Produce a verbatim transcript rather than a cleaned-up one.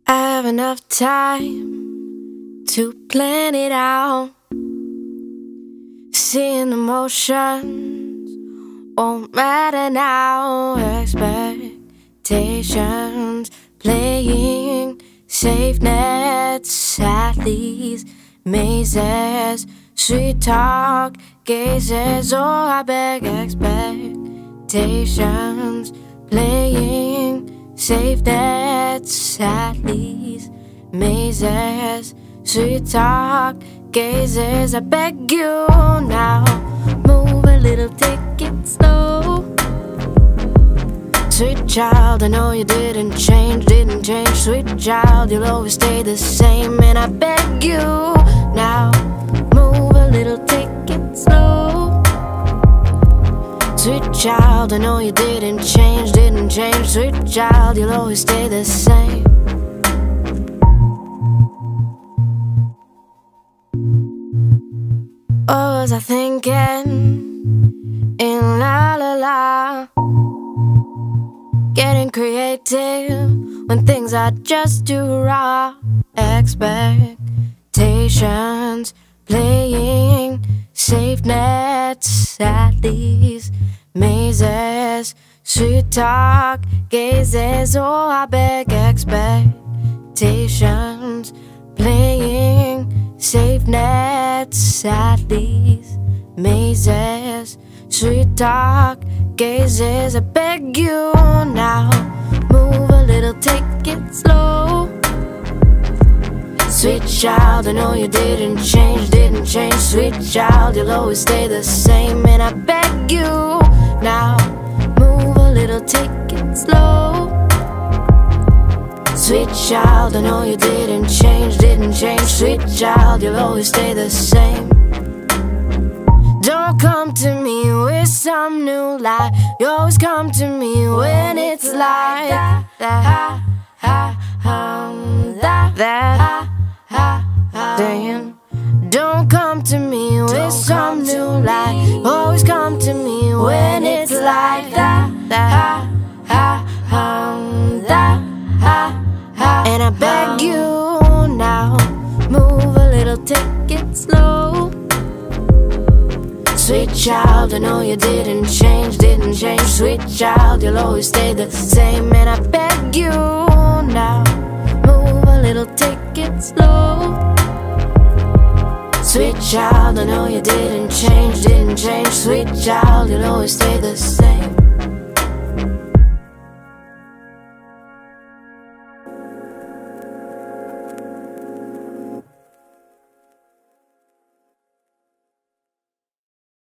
I have enough time to plan it out. Seeing the motions won't matter now. Expectations playing safe nets at these mazes. Sweet talk gazes, oh I beg. Expectations playing safe nets at these mazes. Sweet talk gazes, I beg you now. Move a little, take it slow. Sweet child, I know you didn't change, didn't change. Sweet child, you'll always stay the same. And I beg you now, move a little, take it slow. Sweet child, I know you didn't change, didn't change. Sweet child, you'll always stay the same. What was I thinking in La La La? Getting creative when things are just too raw. Expectations playing safe nets at these mazes. Sweet talk gazes, oh I beg. Expectations playing safe nets at these mazes. Sweet talk gazes, I beg you now. Move a little, take it slow. Sweet child, I know you didn't change, didn't change. Sweet child, you'll always stay the same. And I beg you now, move a little, take it slow. Sweet child, I know you didn't change, didn't change. Sweet child, you'll always stay the same. Don't come to me with some new lie. You always come to me when it's like that, that, that, that, that. Don't come to me with some new lie. You always come to me when it's like that, that, that. And I beg you now, move a little, take it slow. Sweet child, I know you didn't change, didn't change. Sweet child, you'll always stay the same. And I beg you now, move a little, take it slow. Sweet child, I know you didn't change, didn't change. Sweet child, you'll always stay the same.